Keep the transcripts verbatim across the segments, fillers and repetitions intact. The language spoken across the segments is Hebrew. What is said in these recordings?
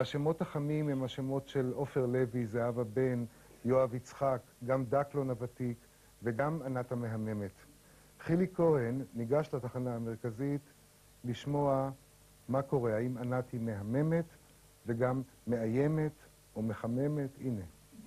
השמות החמים הם השמות של עופר לוי, זהבה בן, יואב יצחק, גם דקלון הוותיק וגם ענת המהממת. חילי כהן ניגש לתחנה המרכזית לשמוע מה קורה, האם ענת היא מהממת וגם מאיימת או מחממת. הנה.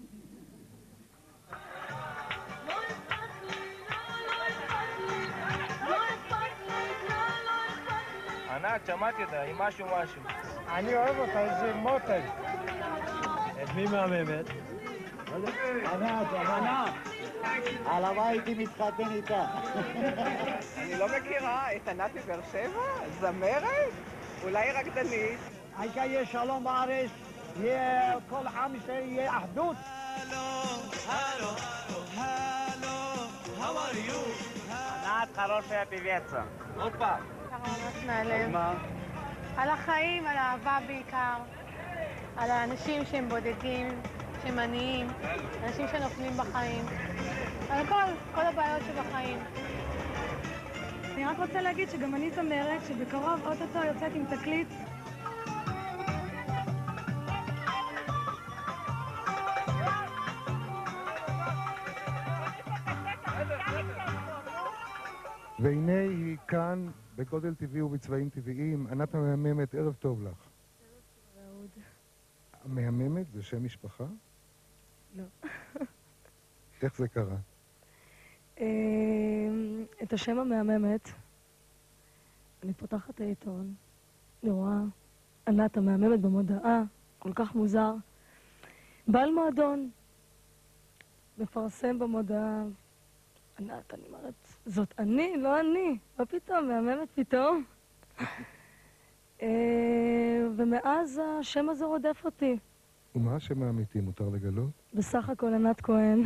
ענת, שמעתי אותה, היא משהו משהו. אני אוהב אותה, זה מותג. את מי מהממת? ענת, ענת. הלוואי הייתי מתחתן איתה. אני לא מכירה את ענת מבאר שבע? זמרת? אולי רקדנית? העיקר יהיה שלום בארץ, יהיה כל עם ישראל, יהיה אחדות. הלו, הלו, how are you? ענת חרושיה פיבייצה. הופה. ככה ממש מהלב. מה? על החיים, על האהבה בעיקר, על האנשים שהם בודדים, שהם עניים, אנשים שנופלים בחיים, על כל, כל הבעיות שבחיים. אני רק רוצה להגיד שגם אני זמרת, שבקרוב אוטוטו יוצאת עם תקליט. והנה היא כאן בגודל טבעי ובצבעים טבעיים. ענת המהממת, ערב טוב לך. רעוד. המהממת זה שם משפחה? לא. איך זה קרה? את השם המהממת, אני פותחת את העיתון, אני רואה ענת המהממת במודעה, כל כך מוזר. בעל מועדון, מפרסם במודעה, ענת, אני אומרת, זאת אני, לא אני, מה פתאום, מהממת פתאום? ומאז השם הזה רודף אותי. ומה השם האמיתי, מותר לגלות? בסך הכל ענת כהן.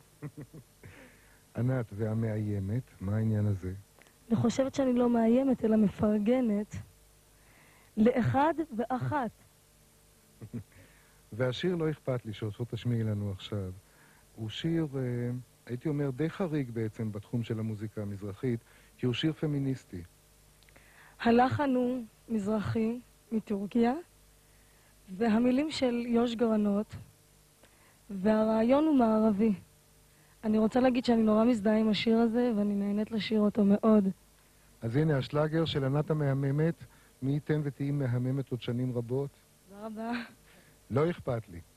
ענת, והמאיימת, מה העניין הזה? אני חושבת שאני לא מאיימת, אלא מפרגנת לאחד ואחת. והשיר לא אכפת לי שאותו תשמיעי לנו עכשיו. הוא שיר, הייתי אומר, די חריג בעצם בתחום של המוזיקה המזרחית, כי הוא שיר פמיניסטי. הלחן הוא מזרחי מטורקיה, והמילים של יוש גרנות, והרעיון הוא מערבי. אני רוצה להגיד שאני נורא מזדהה עם השיר הזה, ואני נהנית לשיר אותו מאוד. אז הנה השלאגר של ענת המהממת, מי ייתן ותהי מהממת עוד שנים רבות? תודה רבה. לא אכפת לי.